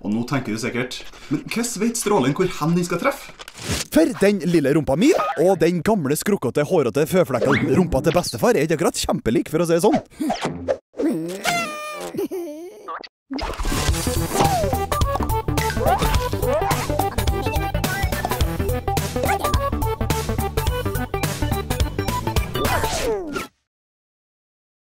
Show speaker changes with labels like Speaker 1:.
Speaker 1: Og nå tenker du sikkert, men hvordan vet strålen hvor hen den skal treffe?
Speaker 2: For den lille rumpa mi og den gamle skrukkete hårete føflekken rumpa til bestefar er ikke akkurat kjempelik, for å si det sånn.